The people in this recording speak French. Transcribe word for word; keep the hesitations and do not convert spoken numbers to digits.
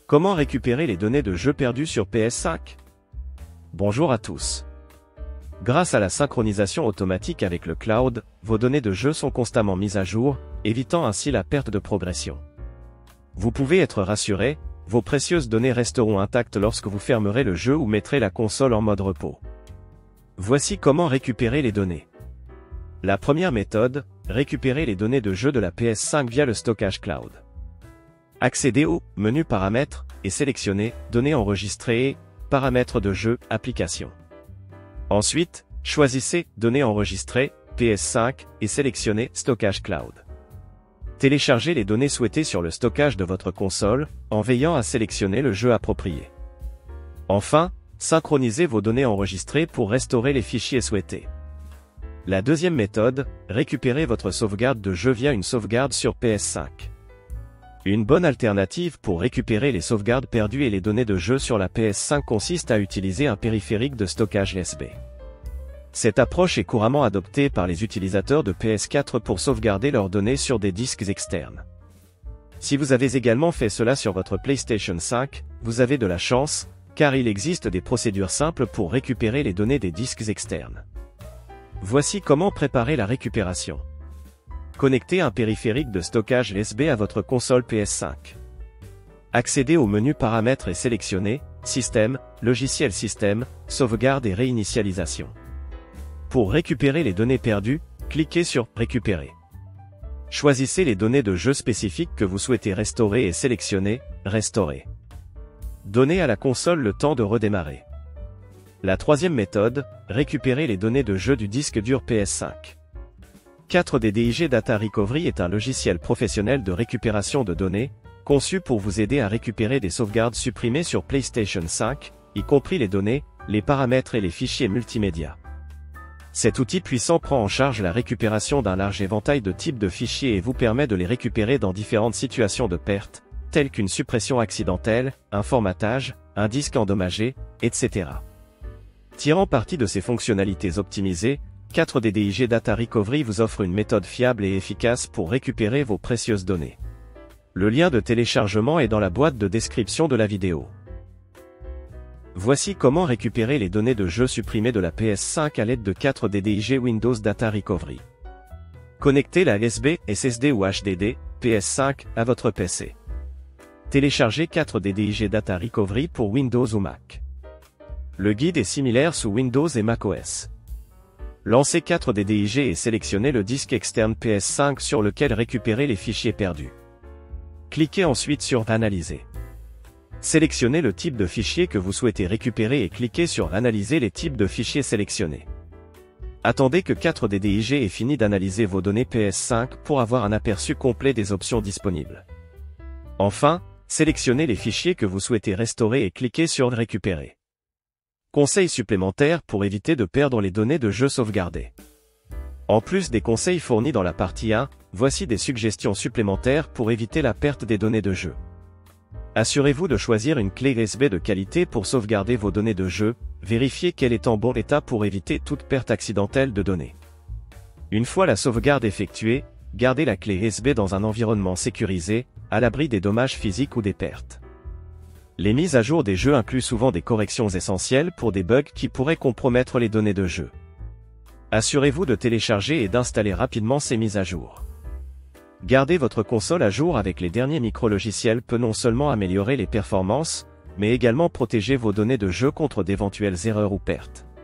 Comment récupérer les données de jeux perdus sur P S cinq? Bonjour à tous. Grâce à la synchronisation automatique avec le cloud, vos données de jeu sont constamment mises à jour, évitant ainsi la perte de progression. Vous pouvez être rassuré, vos précieuses données resteront intactes lorsque vous fermerez le jeu ou mettrez la console en mode repos. Voici comment récupérer les données. La première méthode, récupérer les données de jeu de la P S cinq via le stockage cloud. Accédez au menu Paramètres et sélectionnez Données enregistrées et Paramètres de jeu, Applications. Ensuite, choisissez Données enregistrées, P S cinq et sélectionnez Stockage cloud. Téléchargez les données souhaitées sur le stockage de votre console, en veillant à sélectionner le jeu approprié. Enfin, synchronisez vos données enregistrées pour restaurer les fichiers souhaités. La deuxième méthode, récupérez votre sauvegarde de jeu via une sauvegarde sur P S cinq. Une bonne alternative pour récupérer les sauvegardes perdues et les données de jeu sur la P S cinq consiste à utiliser un périphérique de stockage U S B. Cette approche est couramment adoptée par les utilisateurs de P S quatre pour sauvegarder leurs données sur des disques externes. Si vous avez également fait cela sur votre PlayStation cinq, vous avez de la chance, car il existe des procédures simples pour récupérer les données des disques externes. Voici comment préparer la récupération. Connectez un périphérique de stockage U S B à votre console P S cinq. Accédez au menu Paramètres et sélectionnez Système, Logiciel Système, Sauvegarde et Réinitialisation. Pour récupérer les données perdues, cliquez sur Récupérer. Choisissez les données de jeu spécifiques que vous souhaitez restaurer et sélectionnez Restaurer. Donnez à la console le temps de redémarrer. La troisième méthode, récupérer les données de jeu du disque dur P S cinq. quatre D D I G Data Recovery est un logiciel professionnel de récupération de données, conçu pour vous aider à récupérer des sauvegardes supprimées sur PlayStation cinq, y compris les données, les paramètres et les fichiers multimédia. Cet outil puissant prend en charge la récupération d'un large éventail de types de fichiers et vous permet de les récupérer dans différentes situations de perte, telles qu'une suppression accidentelle, un formatage, un disque endommagé, et cetera. Tirant parti de ces fonctionnalités optimisées, quatre D D I G Data Recovery vous offre une méthode fiable et efficace pour récupérer vos précieuses données. Le lien de téléchargement est dans la boîte de description de la vidéo. Voici comment récupérer les données de jeu supprimées de la P S cinq à l'aide de quatre D D I G Windows Data Recovery. Connectez la U S B, S S D ou H D D, P S cinq, à votre P C. Téléchargez quatre D D I G Data Recovery pour Windows ou Mac. Le guide est similaire sous Windows et macOS. Lancez quatre D D I G et sélectionnez le disque externe P S cinq sur lequel récupérer les fichiers perdus. Cliquez ensuite sur Analyser. Sélectionnez le type de fichier que vous souhaitez récupérer et cliquez sur Analyser les types de fichiers sélectionnés. Attendez que quatre D D I G ait fini d'analyser vos données P S cinq pour avoir un aperçu complet des options disponibles. Enfin, sélectionnez les fichiers que vous souhaitez restaurer et cliquez sur Récupérer. Conseils supplémentaires pour éviter de perdre les données de jeu sauvegardées. En plus des conseils fournis dans la partie un, voici des suggestions supplémentaires pour éviter la perte des données de jeu. Assurez-vous de choisir une clé U S B de qualité pour sauvegarder vos données de jeu, vérifiez qu'elle est en bon état pour éviter toute perte accidentelle de données. Une fois la sauvegarde effectuée, gardez la clé U S B dans un environnement sécurisé, à l'abri des dommages physiques ou des pertes. Les mises à jour des jeux incluent souvent des corrections essentielles pour des bugs qui pourraient compromettre les données de jeu. Assurez-vous de télécharger et d'installer rapidement ces mises à jour. Garder votre console à jour avec les derniers micro-logiciels peut non seulement améliorer les performances, mais également protéger vos données de jeu contre d'éventuelles erreurs ou pertes.